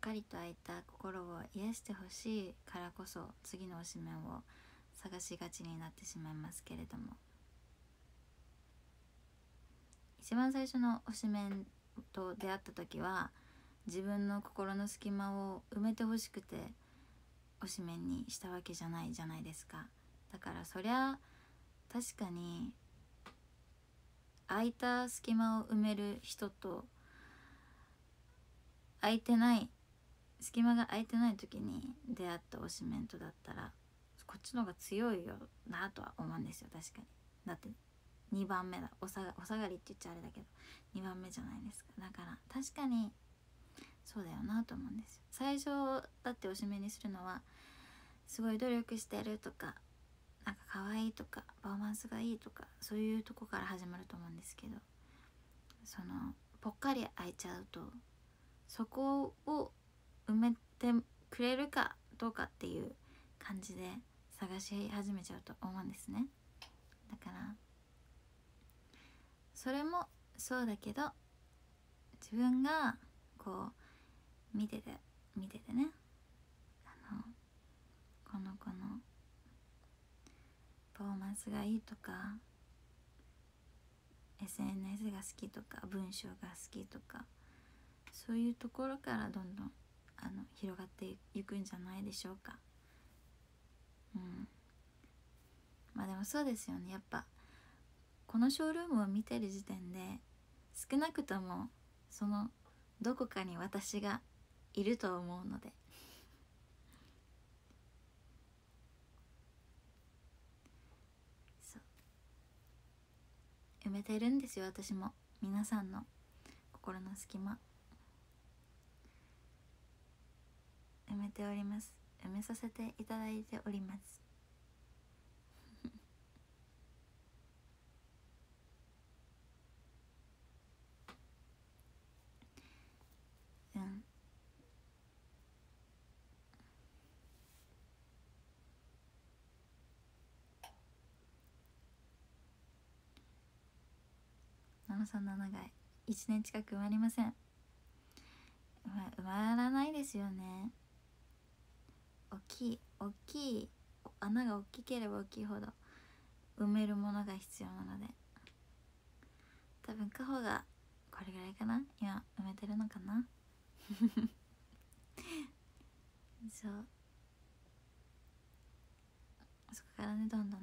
かりと空いた心を癒してほしいからこそ次の推しメンを探しがちになってしまいますけれども、一番最初の推しメンと出会った時は自分の心の隙間を埋めてほしくて推しメンにしたわけじゃないじゃないですか。だからそりゃ確かに空いた隙間を埋める人と隙間が空いてない時に出会った推しメントだったらこっちの方が強いよなとは思うんですよ。確かに。だって2番目だ、お下がりって言っちゃあれだけど2番目じゃないですか。だから確かにそうだよなと思うんですよ。最初だって推しメンにするのはすごい努力してるとか、なんか可愛いとかパフォーマンスがいいとかそういうとこから始まると思うんですけど、そのぽっかり空いちゃうとそこを埋めてくれるかどうかっていう感じで探し始めちゃうと思うんですね。だからそれもそうだけど、自分がこう見ててね、この子のパフォーマンスがいいとか SNS が好きとか文章が好きとかそういうところからどんどん広がっていくんじゃないでしょうか。まあでもそうですよね。やっぱこのショールームを見てる時点で少なくともそのどこかに私がいると思うので、そう埋めてるんですよ。私も皆さんの心の隙間埋めております。埋めさせていただいております。737が1年近く埋まりません。埋まらないですよね。大きい穴が大きければ大きいほど埋めるものが必要なので、多分カホがこれぐらいかな、今埋めてるのかなそうそこからね、どんどん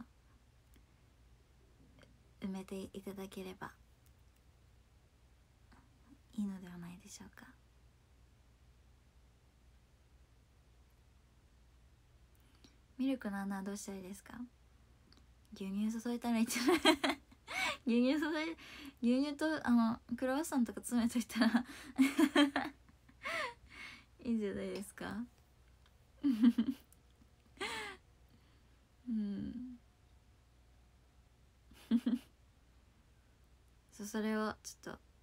埋めていただければいいのではないでしょうか。ミルクの穴はどうしたらいいですか？牛乳注いだらいいんじゃない牛乳とクロワッサンとか詰めといたらいいんじゃないですかそれをちょっと